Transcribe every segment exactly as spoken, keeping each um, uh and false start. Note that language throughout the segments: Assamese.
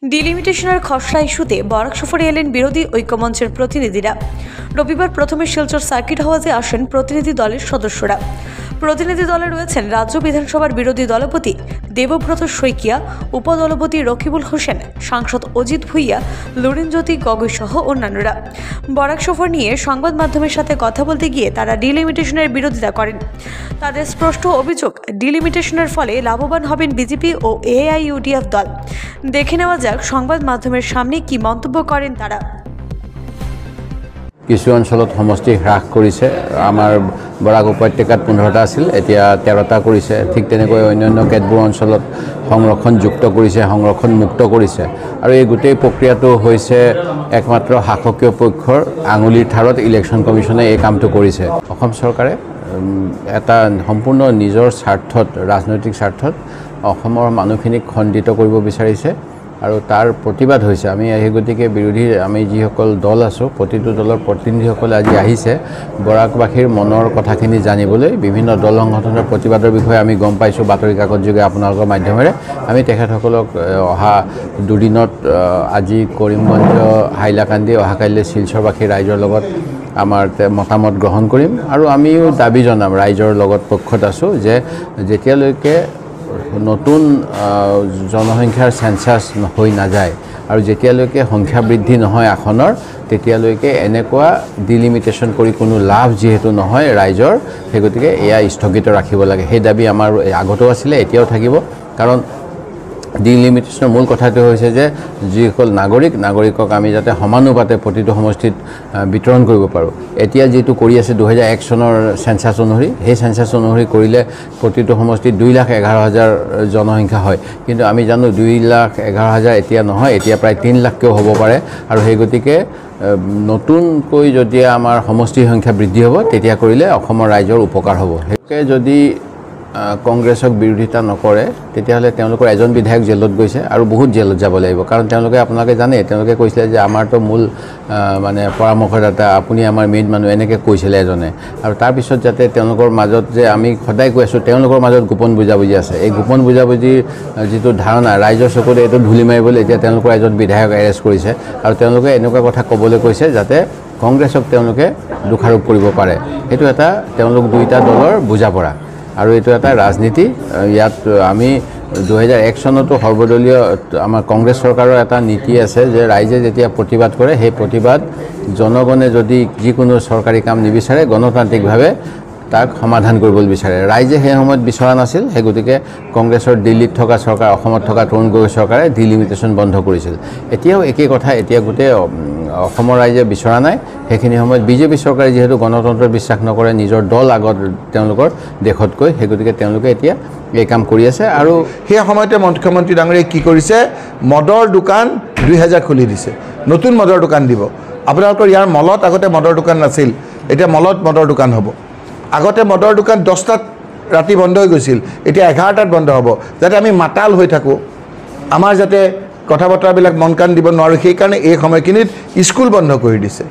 ডিলিমিটেশনের খসড়া ইস্যুতে বরাক সফরে এলেন বিরোধী ঐক্যমঞ্চের প্রতিনিধিরা। রবিবার প্রথমে শিলচর সার্কিট হাউসে আসেন প্রতিনিধি দলের সদস্যরা। প্রতিনিধি দলে রয়েছেন রাজ্য বিধানসভার বিরোধী দলপতি দেবব্রত শইকিয়া, উপদলপতি রকিবুল হোসেন, সাংসদ অজিত ভুইয়া, লুরিনজ্যোতি গগৈ সহ অন্যান্যরা। বরাক সফর নিয়ে সংবাদ মাধ্যমের সাথে কথা বলতে গিয়ে তারা ডিলিমিটেশনের বিরোধিতা করেন। তাদের স্পষ্ট অভিযোগ, ডিলিমিটেশনের ফলে লাভবান হবেন বিজেপি ও এআইইউডিএফ দল। দেখে নেওয়া যাক সংবাদ মাধ্যমের সামনে কি মন্তব্য করেন তারা। কিছু অঞ্চলত সমষ্টি হ্ৰাস কৰিছে। আমাৰ বৰাক উপত্যকাত পোন্ধৰটা আছিল, এতিয়া তেৰটা কৰিছে। ঠিক তেনেকৈ অন্যান্য কেতবোৰ অঞ্চলত সংৰক্ষণ যুক্ত কৰিছে, সংৰক্ষণ মুক্ত কৰিছে। আৰু এই গোটেই প্ৰক্ৰিয়াটো হৈছে একমাত্ৰ শাসকীয় পক্ষৰ আঙুলিৰ ঠাৰত ইলেকশ্যন কমিশ্যনে এই কামটো কৰিছে। অসম চৰকাৰে এটা সম্পূৰ্ণ নিজৰ স্বাৰ্থত, ৰাজনৈতিক স্বাৰ্থত অসমৰ মানুহখিনিক খণ্ডিত কৰিব বিচাৰিছে আৰু তাৰ প্ৰতিবাদ হৈছে। আমি সেই গতিকে বিৰোধী আমি যিসকল দল আছোঁ, প্ৰতিটো দলৰ প্ৰতিনিধিসকলে আজি আহিছে বৰাকবাসীৰ মনৰ কথাখিনি জানিবলৈ। বিভিন্ন দল সংগঠনৰ প্ৰতিবাদৰ বিষয়ে আমি গম পাইছোঁ বাতৰি কাকত যোগে আপোনালোকৰ মাধ্যমেৰে। আমি তেখেতসকলক অহা দুদিনত আজি কৰিমগঞ্জ, হাইলাকান্দি, অহাকাইলৈ শিলচৰবাসী ৰাইজৰ লগত আমাৰ মতামত গ্ৰহণ কৰিম আৰু আমিও দাবী জনাম, ৰাইজৰ লগত পক্ষত আছোঁ যে যেতিয়ালৈকে নতুন জনসংখ্যাৰ চেঞ্চাছ হৈ নাযায় আৰু যেতিয়ালৈকে সংখ্যা বৃদ্ধি নহয় আসনৰ, তেতিয়ালৈকে এনেকুৱা ডিলিমিটেশ্যন কৰি কোনো লাভ যিহেতু নহয় ৰাইজৰ, সেই গতিকে এয়া স্থগিত ৰাখিব লাগে। সেই দাবী আমাৰ আগতেও আছিলে, এতিয়াও থাকিব। কাৰণ ডিলিমিটেশ্যনৰ মূল কথাটো হৈছে যে যিসকল নাগৰিক নাগৰিকক আমি যাতে সমানুপাতে প্ৰতিটো সমষ্টিত বিতৰণ কৰিব পাৰোঁ। এতিয়া যিটো কৰি আছে দুহেজাৰ এক চনৰ চেঞ্চাছ অনুসৰি, সেই চেঞ্চাছ অনুসৰি কৰিলে প্ৰতিটো সমষ্টিত দুই লাখ এঘাৰ হাজাৰ জনসংখ্যা হয়। কিন্তু আমি জানো দুই লাখ এঘাৰ হাজাৰ এতিয়া নহয়, এতিয়া প্ৰায় তিনি লাখকেও হ'ব পাৰে। আৰু সেই গতিকে নতুনকৈ যেতিয়া আমাৰ সমষ্টিৰ সংখ্যা বৃদ্ধি হ'ব, তেতিয়া কৰিলে অসমৰ ৰাইজৰ উপকাৰ হ'ব। সেইটোকে যদি কংগ্ৰেছক বিৰোধিতা নকৰে, তেতিয়াহ'লে তেওঁলোকৰ এজন বিধায়ক জেলত গৈছে আৰু বহুত জেলত যাব লাগিব। কাৰণ তেওঁলোকে আপোনালোকে জানে, তেওঁলোকে কৈছিলে যে আমাৰতো মূল মানে পৰামৰ্শদাতা, আপুনি আমাৰ মেইন মানুহ, এনেকৈ কৈছিলে এজনে। আৰু তাৰপিছত যাতে তেওঁলোকৰ মাজত যে আমি সদায় কৈ আছোঁ তেওঁলোকৰ মাজত গোপন বুজাবুজি আছে, এই গোপন বুজাবুজিৰ যিটো ধাৰণা ৰাইজৰ চকুত এইটো ধূলি মাৰিবলৈ এতিয়া তেওঁলোকৰ এজন বিধায়ক এৰেষ্ট কৰিছে। আৰু তেওঁলোকে এনেকুৱা কথা ক'বলৈ কৈছে যাতে কংগ্ৰেছক তেওঁলোকে দোষাৰোপ কৰিব পাৰে। সেইটো এটা তেওঁলোক দুয়োটা দলৰ বুজাপৰা আৰু এইটো এটা ৰাজনীতি। ইয়াত আমি দুহেজাৰ এক চনতো সৰ্বদলীয় আমাৰ কংগ্ৰেছ চৰকাৰৰ এটা নীতি আছে যে ৰাইজে যেতিয়া প্ৰতিবাদ কৰে, সেই প্ৰতিবাদ জনগণে যদি যিকোনো চৰকাৰী কাম নিবিচাৰে, গণতান্ত্ৰিকভাৱে তাক সমাধান কৰিবলৈ বিচাৰে। ৰাইজে সেই সময়ত বিচৰা নাছিল, সেই গতিকে কংগ্ৰেছৰ দিল্লীত থকা চৰকাৰ, অসমত থকা তৰুণ গগৈ চৰকাৰে ডিলিমিটেশ্যন বন্ধ কৰিছিল। এতিয়াও একেই কথা, এতিয়া গোটেই অসমৰ ৰাইজে বিচৰা নাই। সেইখিনি সময়ত বিজেপি চৰকাৰে যিহেতু গণতন্ত্ৰত বিশ্বাস নকৰে, নিজৰ দল আগত তেওঁলোকৰ দেশতকৈ, সেই গতিকে তেওঁলোকে এতিয়া এই কাম কৰি আছে। আৰু সেই সময়তে মুখ্যমন্ত্ৰী ডাঙৰীয়াই কি কৰিছে, মদৰ দোকান দুই হাজাৰ খুলি দিছে, নতুন মদৰ দোকান দিব। আপোনালোকৰ ইয়াৰ মলত আগতে মদৰ দোকান নাছিল, এতিয়া মলত মদৰ দোকান হ'ব। আগতে মদৰ দোকান দহটাত ৰাতি বন্ধ হৈ গৈছিল, এতিয়া এঘাৰটাত বন্ধ হ'ব, যাতে আমি মাতাল হৈ থাকোঁ, আমাৰ যাতে কথা বতৰাবিলাক মন কাণ দিব নোৱাৰোঁ। সেইকাৰণে এই সময়খিনিত স্কুল বন্ধ কৰি দিছে।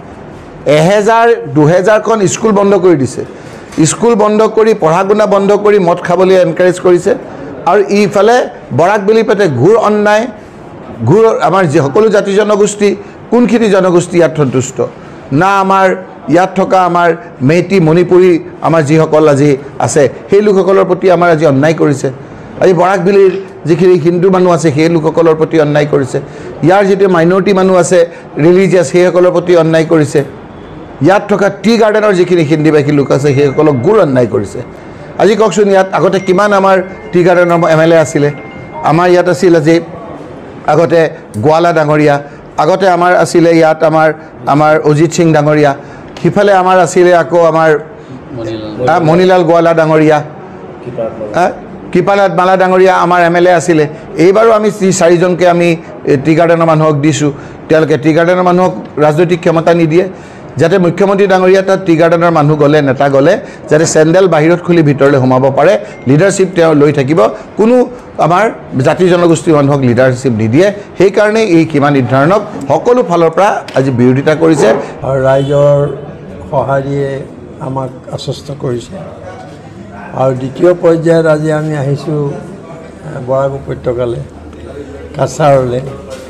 এহেজাৰ দুহেজাৰখন স্কুল বন্ধ কৰি দিছে। স্কুল বন্ধ কৰি, পঢ়া শুনা বন্ধ কৰি মদ খাবলৈ এনকাৰেজ কৰিছে। আৰু ইফালে বৰাক বুলি পেটে ঘূৰ অন্যায়, ঘূৰ আমাৰ যি সকলো জাতি জনগোষ্ঠী, কোনখিনি জনগোষ্ঠী ইয়াত সন্তুষ্ট? না আমাৰ ইয়াত থকা আমাৰ মেইটি, মণিপুৰী আমাৰ যিসকল আজি আছে, সেই লোকসকলৰ প্ৰতি আমাৰ আজি অন্যায় কৰিছে। আজি বৰাকভেলীৰ যিখিনি হিন্দু মানুহ আছে, সেই লোকসকলৰ প্ৰতি অন্যায় কৰিছে। ইয়াৰ যিটো মাইনৰিটি মানুহ আছে ৰিলিজিয়াছ, সেইসকলৰ প্ৰতি অন্যায় কৰিছে। ইয়াত থকা টি গাৰ্ডেনৰ যিখিনি হিন্দীভাষী লোক আছে, সেইসকলক গুৰ অন্যায় কৰিছে। আজি কওকচোন, ইয়াত আগতে কিমান আমাৰ টি গাৰ্ডেনৰ এম এল এ আছিলে? আমাৰ ইয়াত আছিল আজি আগতে গোৱালা ডাঙৰীয়া, আগতে আমাৰ আছিলে ইয়াত আমাৰ আমাৰ অজিত সিং ডাঙৰীয়া, সিফালে আমাৰ আছিলে আকৌ আমাৰ মণিলাল গোৱালা ডাঙৰীয়া, কৃপানাথ মালা ডাঙৰীয়া আমাৰ এম এল এ আছিলে। এইবাৰো আমি চাৰিজনকৈ আমি টি গাৰ্ডেনৰ মানুহক দিছোঁ। তেওঁলোকে টি গাৰ্ডেনৰ মানুহক ৰাজনৈতিক ক্ষমতা নিদিয়ে, যাতে মুখ্যমন্ত্ৰী ডাঙৰীয়া তাত টি গাৰ্ডেনৰ মানুহ গ'লে, নেতা গ'লে, যাতে চেণ্ডেল বাহিৰত খুলি ভিতৰলৈ সোমাব পাৰে, লিডাৰশ্বিপ তেওঁ লৈ থাকিব। কোনো আমাৰ জাতি জনগোষ্ঠীৰ মানুহক লিডাৰশ্বিপ নিদিয়ে। সেইকাৰণে এই সীমা নিৰ্ধাৰণক সকলো ফালৰ পৰা আজি বিৰোধিতা কৰিছে আৰু ৰাইজৰ সঁহাৰিয়ে আমাক আশ্বস্ত কৰিছে। আৰু দ্বিতীয় পৰ্যায়ত আজি আমি আহিছোঁ বৰাক উপত্যকালৈ, কাছাৰলৈ।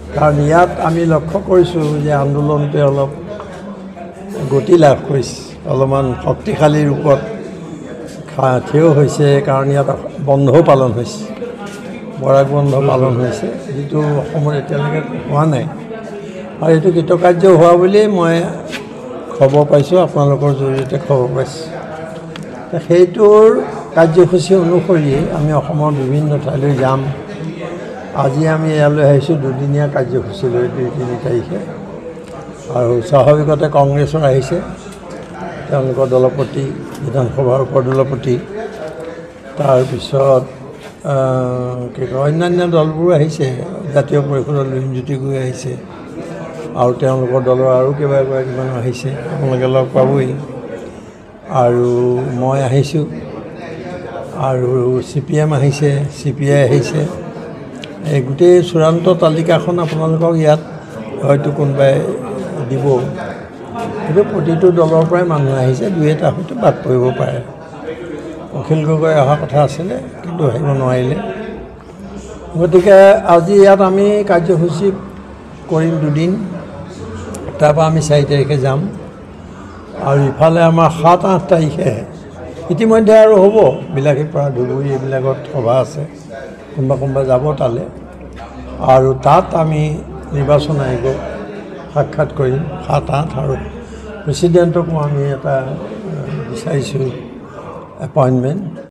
কাৰণ ইয়াত আমি লক্ষ্য কৰিছোঁ যে আন্দোলনটোৱে অলপ গতি লাভ কৰিছে, অলপমান শক্তিশালী ৰূপত থিয় হৈছে, কাৰণ ইয়াত বন্ধও পালন হৈছে, বৰাক বন্ধ পালন হৈছে, যিটো অসমত এতিয়ালৈকে হোৱা নাই। আৰু এইটো কৃতকাৰ্য হোৱা বুলিয়েই মই খবৰ পাইছোঁ, আপোনালোকৰ জৰিয়তে খবৰ পাইছোঁ। সেইটোৰ কাৰ্যসূচী অনুসৰি আমি অসমৰ বিভিন্ন ঠাইলৈ যাম। আজি আমি ইয়ালৈ আহিছোঁ দুদিনীয়া কাৰ্যসূচী লৈ, দুই তিনি তাৰিখে। আৰু স্বাভাৱিকতে কংগ্ৰেছৰ আহিছে, তেওঁলোকৰ দলপতি, বিধানসভাৰ উপদলপতি, তাৰপিছত কি কয় অন্যান্য দলবোৰো আহিছে, জাতীয় পৰিষদৰ লুৰিণজ্যোতি গগৈ আহিছে, আৰু তেওঁলোকৰ দলৰ আৰু কেইবাগৰাকীমানো আহিছে, আপোনালোকে লগ পাবই। আৰু মই আহিছোঁ, আৰু চি পি এম আহিছে, চি পি আই আহিছে। এই গোটেই চূড়ান্ত তালিকাখন আপোনালোকক ইয়াত হয়তো কোনোবাই দিব, কিন্তু প্ৰতিটো দলৰ পৰাই মানুহ আহিছে, দুই এটা হয়তো বাদ পৰিব পাৰে। অখিল গগৈ অহা কথা আছিলে, কিন্তু আহিব নোৱাৰিলে। গতিকে আজি ইয়াত আমি কাৰ্যসূচী কৰিম দুদিন, তাৰপৰা আমি চাৰি তাৰিখে যাম। আৰু ইফালে আমাৰ সাত আঠ তাৰিখে ইতিমধ্যে আৰু হ'ব, বিলাসীৰ পৰা ধুবুৰী এইবিলাকত সভা আছে, কোনোবা কোনোবা যাব তালৈ। আৰু তাত আমি নিৰ্বাচন আয়োগক সাক্ষাৎ কৰিম সাত আঠ, আৰু প্ৰেচিডেণ্টকো আমি এটা বিচাৰিছোঁ এপইণ্টমেণ্ট।